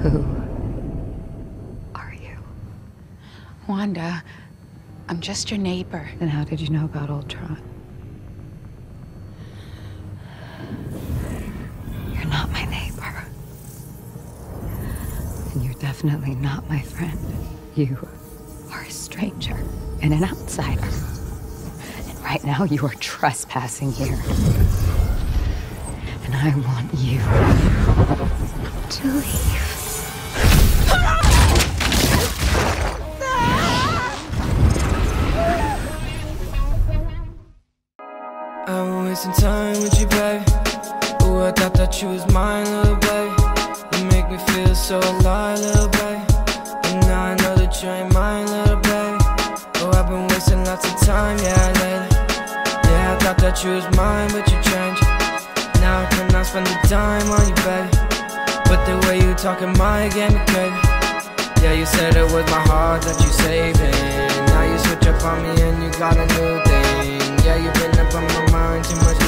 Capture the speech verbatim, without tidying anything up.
Who are you? Wanda, I'm just your neighbor. Then how did you know about Ultron? You're not my neighbor. And you're definitely not my friend. You are a stranger and an outsider. And right now you are trespassing here. And I want you to leave. I'm wasting time with you, babe. Ooh, I thought that you was mine, little babe. You make me feel so alive, little babe. And now I know that you ain't mine, little babe. Oh, I've been wasting lots of time, yeah, lately. Yeah, I thought that you was mine, but you changed. Now I cannot spend the time on you, babe. But the way you talking my game, babe. Yeah, you said it was my heart that you saving. Now you switch up on me and you got a new thing. Yeah, you've been up on my mind too much